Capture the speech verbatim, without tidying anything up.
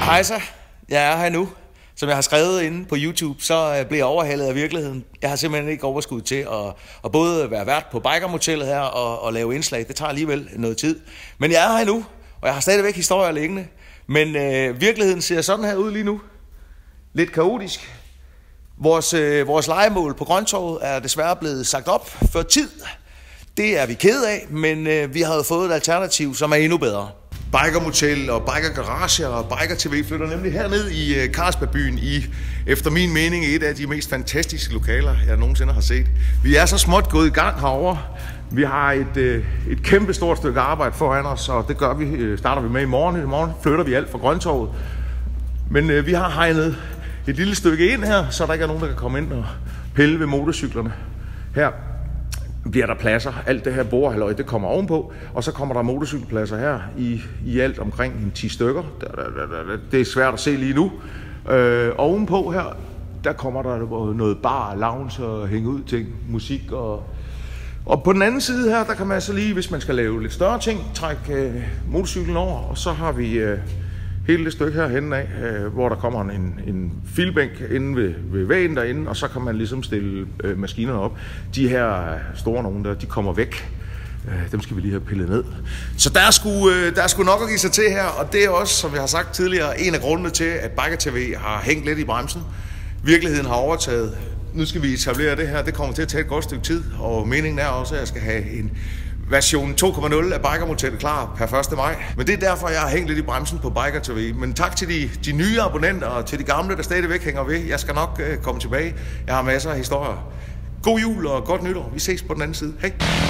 Hej så, jeg er her nu. Som jeg har skrevet inde på YouTube, så bliver jeg overhalet af virkeligheden. Jeg har simpelthen ikke overskud til at, at både være vært på Biker-motellet her og, og lave indslag. Det tager alligevel noget tid. Men jeg er her nu, og jeg har stadigvæk historier liggende. Men øh, virkeligheden ser sådan her ud lige nu. Lidt kaotisk. Vores, øh, vores lejemål på Grøntorvet er desværre blevet sagt op før tid. Det er vi kede af, men øh, vi har fået et alternativ, som er endnu bedre. Biker Motel og Biker Garage og Biker T V flytter nemlig herned i uh, Carlsbergbyen i, efter min mening, et af de mest fantastiske lokaler, jeg nogensinde har set. Vi er så småt gået i gang herovre. Vi har et, uh, et kæmpe stort stykke arbejde foran os, og det gør vi, uh, starter vi med i morgen. I morgen flytter vi alt fra Grøntorvet. Men uh, vi har hegnet et lille stykke ind her, så der ikke er nogen, der kan komme ind og pille ved motorcyklerne. Her bliver der pladser. Alt det her bordhalløj, det kommer ovenpå, og så kommer der motorcykelpladser her i, i alt omkring en ti stykker. Det er svært at se lige nu. Øh, ovenpå her, der kommer der noget bar, lounge og hænge ud ting, musik og... Og på den anden side her, der kan man så lige, hvis man skal lave lidt større ting, trække øh, motorcyklen over, og så har vi øh, hele det stykke her henne af, øh, hvor der kommer en, en filbænk inde ved, ved væggen derinde, og så kan man ligesom stille øh, maskinerne op. De her store nogen der, de kommer væk. Øh, dem skal vi lige have pillet ned. Så der er, sgu, øh, der er sgu nok at give sig til her, og det er også, som jeg har sagt tidligere, en af grundene til, at Biker T V har hængt lidt i bremsen. Virkeligheden har overtaget. Nu skal vi etablere det her. Det kommer til at tage et godt stykke tid, og meningen er også, at jeg skal have en version to punkt nul af Biker Motellet klar per første maj. Men det er derfor, jeg har hængt lidt i bremsen på Biker T V. Men tak til de, de nye abonnenter og til de gamle, der stadigvæk hænger ved. Jeg skal nok uh, komme tilbage. Jeg har masser af historier. God jul og godt nytår. Vi ses på den anden side. Hej.